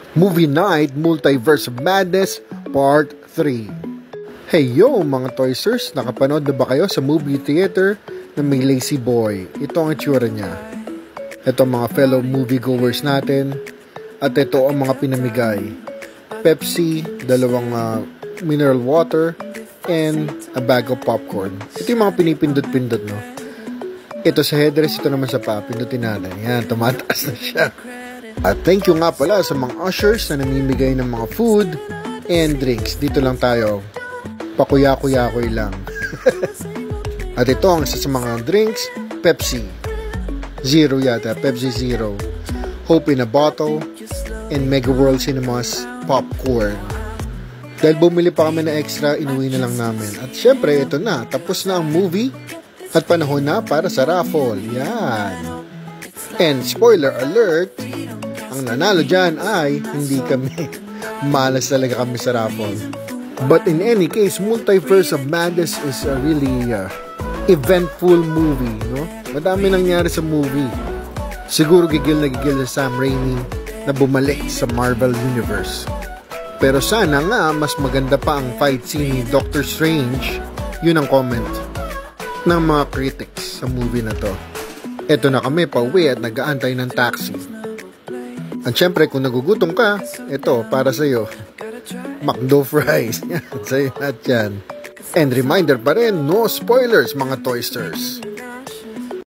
Movie Night Multiverse of Madness Part 3. Hey yo mga Toysters, nakapanood na ba kayo sa movie theater na may lazy boy? Ito ang itsura niya. Ito ang mga fellow moviegoers natin. At ito ang mga pinamigay. Pepsi, dalawang mineral water, and a bag of popcorn. Ito yung mga pinipindot-pindot, no? Ito sa headrest, ito naman sa pa. Pindutin natin. Yan, tumataas na siya. At thank you nga pala sa mga ushers na namimigay ng mga food and drinks. Dito lang tayo. Pakuya-kuya-kuy lang. At ito ang isa sa mga drinks, Pepsi. Zero yata, Pepsi Zero. Hope in a Bottle, and Mega World Cinemas popcorn. Dahil bumili pa kami na extra, inuwi na lang namin. At syempre, ito na. Tapos na ang movie at panahon na para sa raffle. Yan. And spoiler alert, ang nanalo dyan ay hindi kami. Malas talaga kami sa raffle. But in any case, Multiverse of Madness is a really eventful movie, no? Madami nangyari sa movie. Siguro gigil na gigil sa Sam Raimi na bumalik sa Marvel Universe. Pero sana nga mas maganda pa ang fight scene ni Doctor Strange. Yun ang comment ng mga critics sa movie na to. Eto na kami pauwi at nag-aantay ng taxi. At syempre kung nagugutom ka, ito para sa'yo. McDo fries. Sa'yo lahat yan. And reminder pa rin, no spoilers mga Toysters.